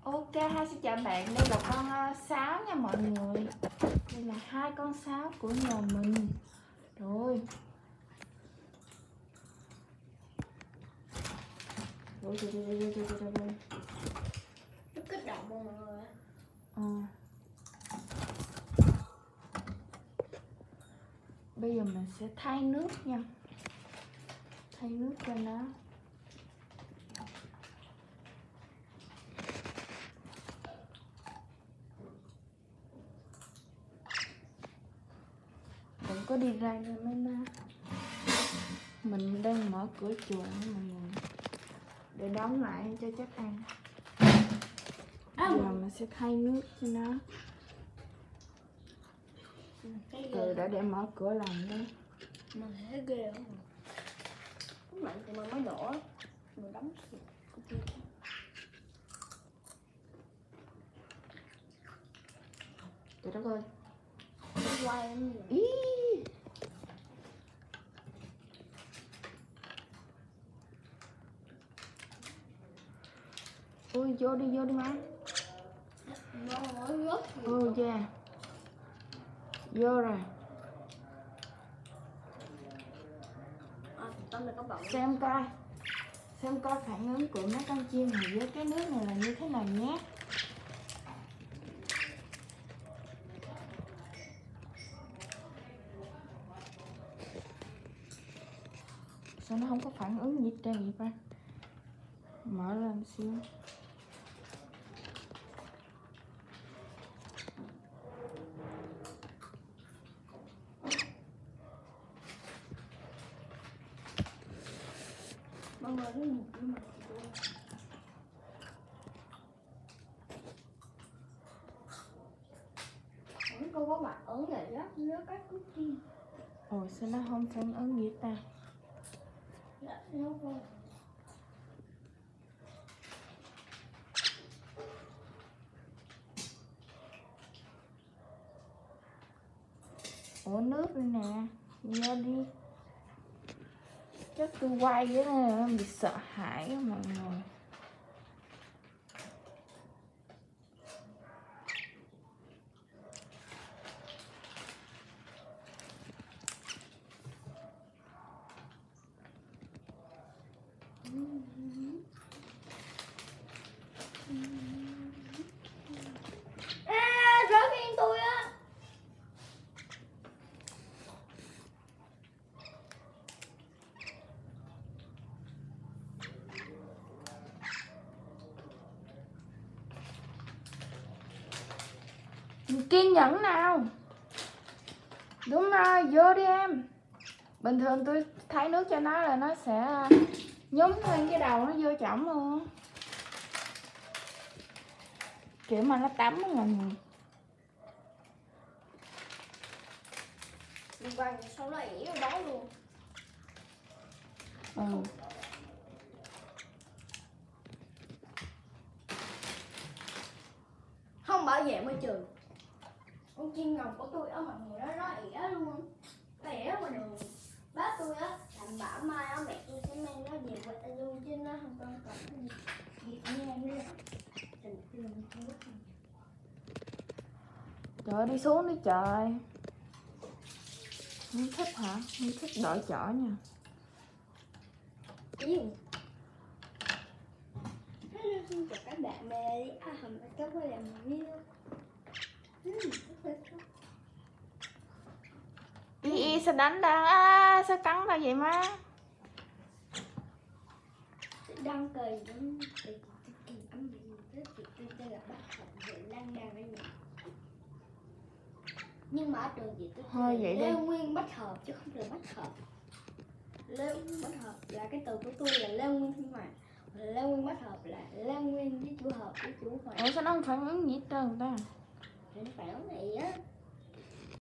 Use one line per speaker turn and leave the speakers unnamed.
Ok, hai xin chào bạn, đây là con sáo nha mọi người. Đây là hai con sáo của nhà mình. Rồi. Rồi.
Nó kích động mọi người.
Bây giờ mình sẽ thay nước nha. Thay nước cho nó. Đừng có đi ra nha mấy má. Mình đang mở cửa chuồng mọi người, để đóng lại cho chắc ăn. Giờ mình sẽ thay nước cho nó. Đã để mở cửa làm đó.
Mình thấy ghê không? Cái mạnh thì mình mới đổ. Mình đóng
Trời đất ơi.
nó quay lắm.
Ý. Ôi vô đi má. Ôi da. Vô rồi. Xem coi phản ứng của mấy con chim này với cái nước này là như thế nào nhé. Sao nó không có phản ứng gì trơn vậy ba? Mở lên xíu.
Mọi người thấy một cái mặt cô có mặt ớn này đó, nó cắt cút chim.
Ồ, sao nó không phản ứng gì ta?
Dạ, nó vô.
Ủa nước đây nè, vô đi. Chắc tôi quay với nó bị sợ hãi á mọi người.
Rớt yên tôi á.
Kiên nhẫn nào. Đúng rồi, vô đi em. Bình thường tôi thay nước cho nó là nó sẽ nhúng lên cái đầu nó vô chỏng luôn. Kiểu mà nó tắm á mọi người.
Đi qua sau đó ỉ vào đó luôn. Không bảo vệ môi trường. Con chim ngọc của tôi ở mọi người đó nó ỉa luôn. Nó ỉa ngoài đường. Bác tôi á làm bảo mai á mẹ tôi sẽ mang nó về quê luôn chứ nó không cần gì. Việc nha nữa.
Trời, đi xuống đi trời. Không thích hả? Không thích đội chỏ nha.
Cái gì? Hello, xin chào các bạn bè đi. Hôm nay cháu quay lại một video.
Y sao đánh đang sao cắn ra vậy má?
Đang cười lắm. Nhưng mà ở trường chị tôi
thôi vậy
Lê
đi.
Nguyên Bách Hợp chứ không phải Bách Hợp. Lê Nguyên Bách Hợp là cái từ của tôi là Lê Nguyên Thiên Hoàng. Lê Nguyên Bách Hợp là Lê Nguyên với chủ hợp với chủ hoàng.
Ủa sao nó không phản ứng gì hết trơn ta?
Thì nó phản ứng này á.